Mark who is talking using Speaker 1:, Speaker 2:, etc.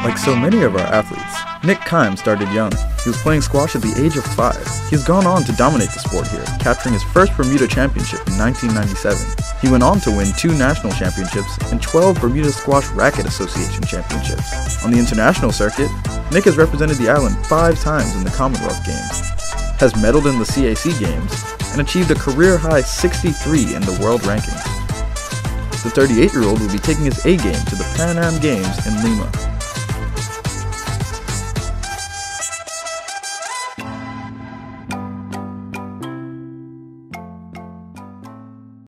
Speaker 1: Like so many of our athletes, Nick Kime started young. He was playing squash at the age of 5. He has gone on to dominate the sport here, capturing his first Bermuda Championship in 1997. He went on to win 2 national championships and 12 Bermuda Squash Racket Association championships. On the international circuit, Nick has represented the island 5 times in the Commonwealth Games, has medaled in the CAC Games, and achieved a career-high 63 in the world rankings. The 38-year-old will be taking his A game to the Pan Am Games in Lima.